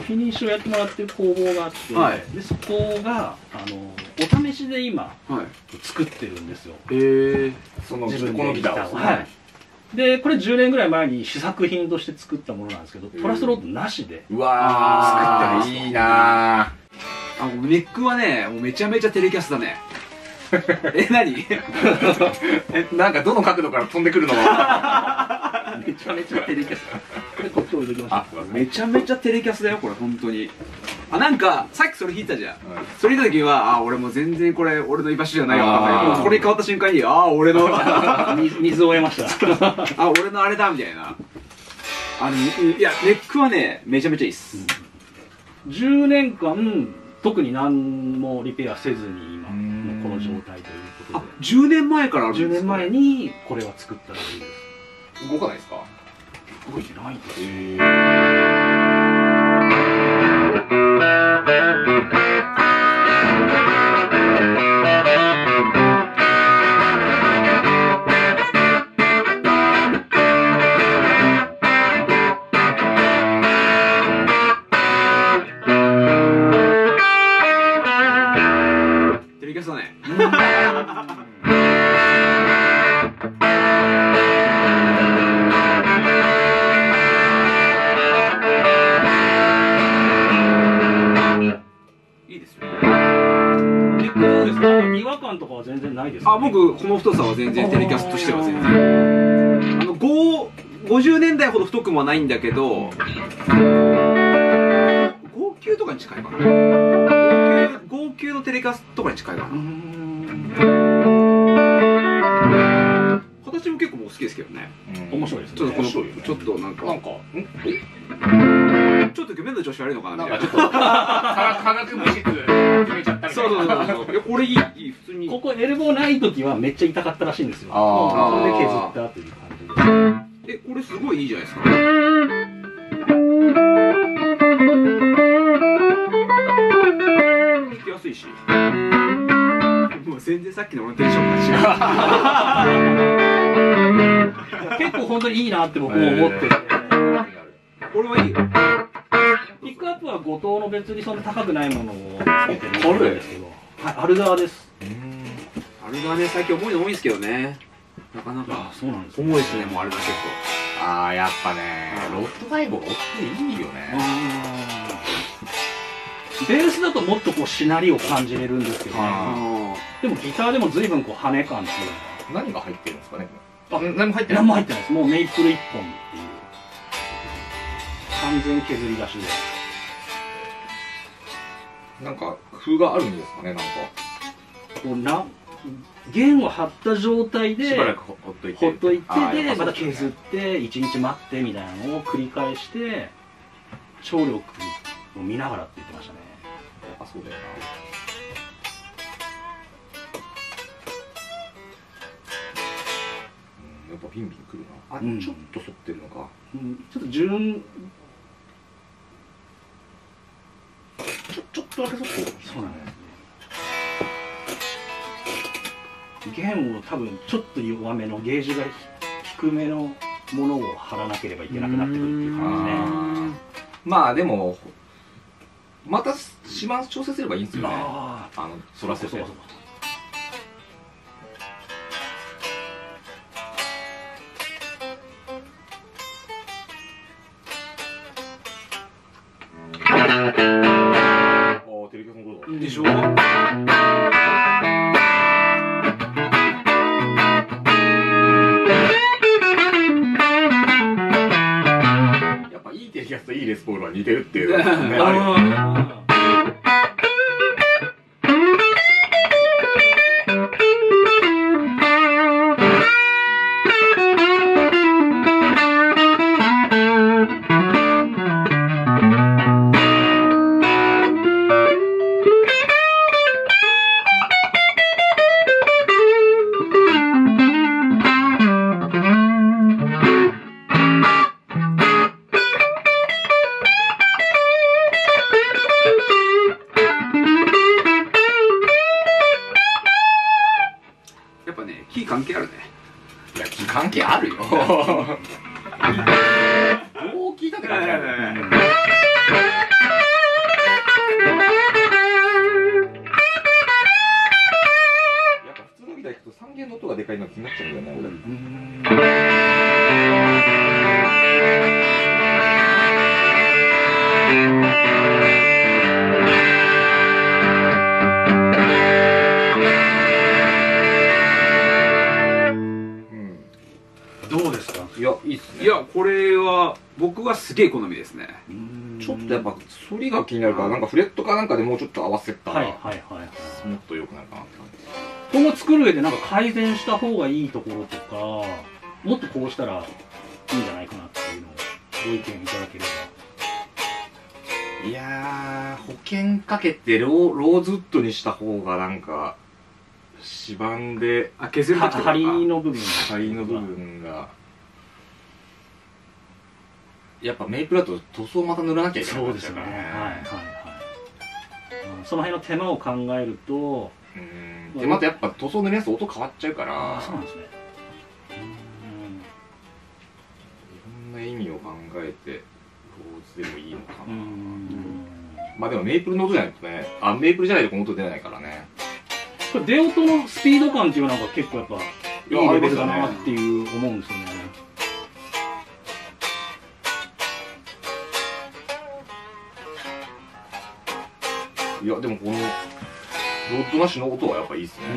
フィニッシュをやってもらってる工房があって、はい、でそこがお試しで今、はい、作ってるんですよ。 その自分このギターを。 はい。でこれ10年ぐらい前に試作品として作ったものなんですけど、トラスロードなしで。 うわー、作っていいなー。ネックはね、もうめちゃめちゃテレキャスだね。何？ なんかどの角度から飛んでくるのがめちゃめちゃテレキャス。これこっち置いときました。 めちゃめちゃテレキャスだよこれ本当に。なんかさっきそれ弾いたじゃん。それ弾いた時は俺もう全然これ俺の居場所じゃないわ。これ変わった瞬間に俺の水を得ました。 俺のあれだみたいな。いやネックはねめちゃめちゃいいっす。 10年間特に何もリペアせずに今この状態ということで。 10年前からあるんですか？ 10年前にこれは作ったらいいです。 動かないですか？ 動いてないんです。 テレキャスだね。 違和感とかは全然ないですか？ 僕この太さは全然テレキャスとしては全然50年代ほど太くもないんだけど号泣とかに近いかな。号泣のテレキャスとかに近いかな。形も結構もう好きですけどね。 面白いですね。 ちょっとなんかちょっと目の調子悪いのかなみたいな。 ちょっと化学物質決めちゃったみたいな。 そうこれいい普通に。 ここエルボーない時はめっちゃ痛かったらしいんですよ。それで削ったという感じで。 これすごいいいじゃないですか。弾きやすいし。もう全然さっきの俺のテンションが違う。 結構本当にいいなって僕も思ってて。 これはいい。 ピックアップは後藤の別にそんな高くないものをつけてるんですけど、はい、アルガーです。 アルガーね、最近重いの多いんですけどね。なかなか。 そうなんです。 重いですね、もうアルガー結構。 やっぱね、ロットファイブが大きくていいよね。 ベースだともっとこうしなりを感じれるんですけど、でもギターでも随分こう羽感っていうのは。何が入ってるんですかね。何も入ってない。 何も入ってないです。もうメイプル一本っていう。完全削り出しで。 なんか工夫があるんですかね。なんかこう弦を張った状態でしばらくほっといてでまた削って1日待ってみたいなのを繰り返して張力を見ながらって言ってましたね。 そうだよな。やっぱビンビンくるな。ちょっと反ってるのか。 ちょっとちょっとだけそうなんですね。弦を多分ちょっと弱めのゲージが低めのものを張らなければいけなくなってくるっていう感じね。 まあでもまた島調整すればいいんですよね。反らせて。テレキャスのことでしょ。 やっぱいいテレキャスといいレスポールは似てるっていうね。あるよね。 関係あるね。 いや、関係あるよ。どう聞いたって関係ある。 これは僕はすげえ好みですね。 ちょっとやっぱ反りが気になるから、なんかフレットかなんかでもうちょっと合わせたらはいはいはいはい。 もっと良くなるかなって感じ。 今後作る上でなんか改善した方がいいところとか、もっとこうしたらいいんじゃないかなっていうのをご意見いただければ。 いやー、保険かけてローズウッドにした方がなんか指板で削る時とか梁の部分がやっぱメイプルだと塗装また塗らなきゃいけない。 そうですね。はいはいはい。その辺の手間を考えると、 でまたやっぱ塗装塗りやすと音変わっちゃうから。 あ、そうなんですね。 いろんな意味を考えてローズでもいいのかな。まあでもメイプルの音じゃないとね、メイプルじゃないとこの音出ないからね。 これ出音のスピード感っていうのが結構やっぱいいレベルだなっていう思うんですよね。 いやでもこのロッドなしの音はやっぱいいですね。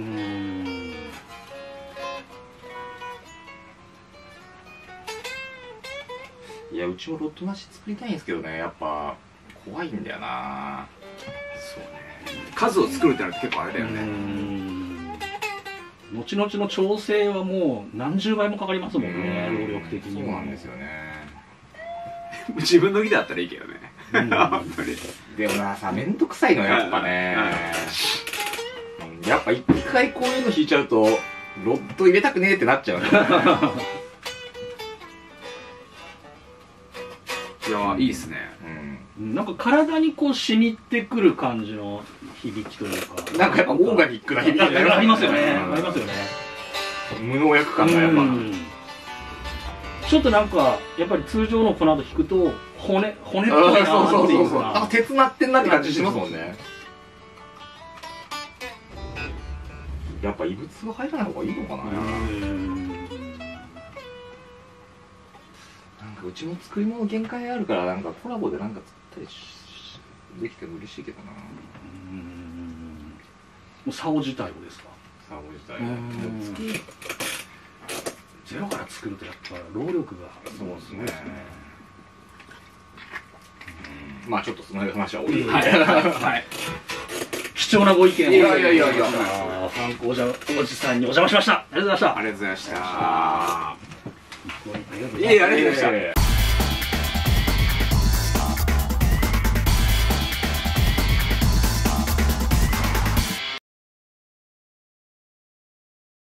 いやうちもロッドなし作りたいんですけどね、やっぱ怖いんだよな。 そうね、数を作るってなると結構あれだよね。 後々の調整はもう何十倍もかかりますもんね、労力的に。 そうなんですよね。 自分のギターだったらいいけどね。 でもなさ、めんどくさいのやっぱね。やっぱ一回こういうの弾いちゃうとロッド入れたくねえってなっちゃうね。 いやいいっすね。 なんか体にこう染みてくる感じの響きというか、 なんかやっぱオーガニックな響きありますよね。ありますよね。 無農薬感がやっぱちょっとなんかやっぱり通常の粉と弾くと骨っぽいなっていうか、 なんか鉄鳴ってんなって感じしますもんね。やっぱ異物が入らない方がいいのかな。なんかうちも作り物限界あるから、なんかコラボでなんか作ったりできても嬉しいけどな。 もう竿自体をですか？ 竿自体ゼロから作るとやっぱ労力がそうですね。まあちょっとその話は置いて、 貴重なご意見を。 いやファンクおじさんにお邪魔しました。ありがとうございました。 ありがとうございました。 いやいや、ありがとうございました。